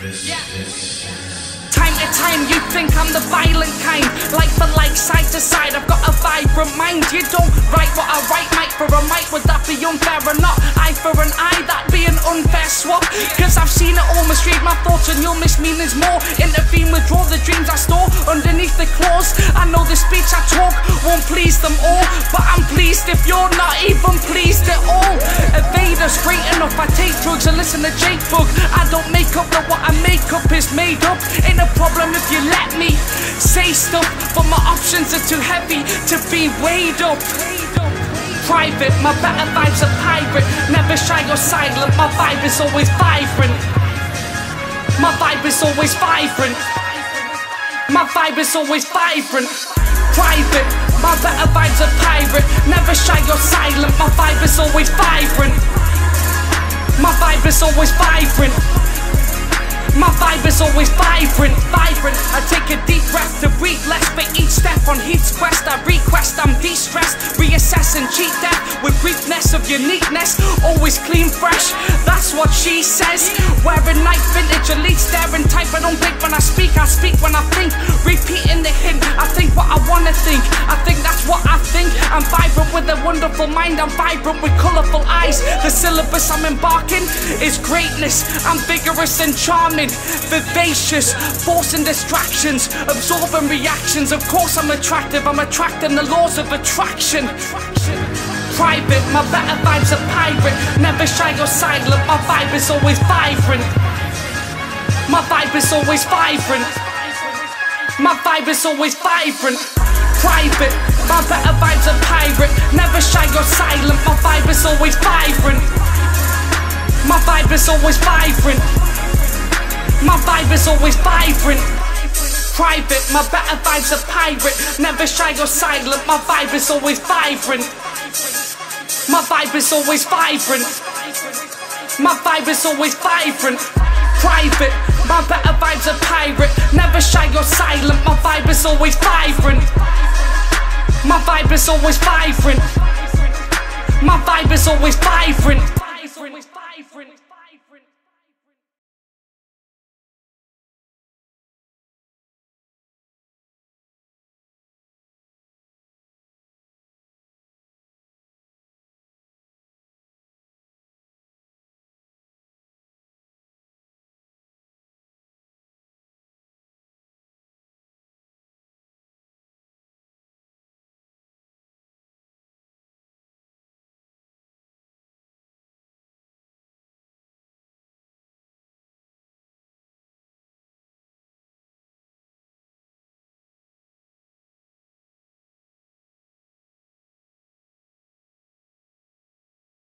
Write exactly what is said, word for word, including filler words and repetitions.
Time to time you think I'm the violent kind, like for like, side to side, I've got a vibrant mind. You don't write what I write, mic for a mic, would that be unfair or not? Eye for an eye, that'd be an unfair swap. Cause I've seen it all misread my thoughts and you'll miss meanings more. Intervene, withdraw the dreams I store underneath the claws. I know the speech I talk won't please them all, but I'm pleased if you're not even pleased at all. Evaders, great enough, I take drugs and listen to Jake Bug. I don't make up, but what I make up is made up. Ain't a problem if you let me say stuff, but my options are too heavy to be weighed up. Private, my better vibes are pirate, never shy or silent, my vibe is always vibrant. My vibe is always vibrant. My vibe is always vibrant. Private, my better vibes are pirate, never shy or silent, my vibe is always vibrant. My vibe is always vibrant. My vibe is always vibrant, vibrant. I take a deep breath to breathe less for each step on Heath's quest. I request, I'm de-stressed, reassess and cheat death with briefness of uniqueness, always clean, fresh. That's what she says. Wearing night vintage, elite staring type. I don't think when I speak, I speak when I think. Repeating the hint, I think what I wanna think. I think that's what I think. I'm vibrant with a wonderful mind. I'm vibrant with colourful eyes. The syllabus I'm embarking is greatness. I'm vigorous and charming, vivacious, forcing distractions, absorbing reactions. Of course I'm attractive, I'm attracting the laws of attraction. Private, my better vibes are pirate, never shy or silent, my vibe is always vibrant. My vibe is always vibrant. My vibe is always vibrant. Private, my better vibes are pirate, never shy or silent, my vibe is always vibrant. My vibe is always vibrant. My vibe is always vibrant. Private, my better vibes are pirate, never shy or silent, my vibe is always vibrant. My vibe is always vibrant. My vibe is always vibrant. Private, my better vibes are pirate, never shy or silent, my vibe is always vibrant. My vibe is always vibrant. My vibe is always vibrant.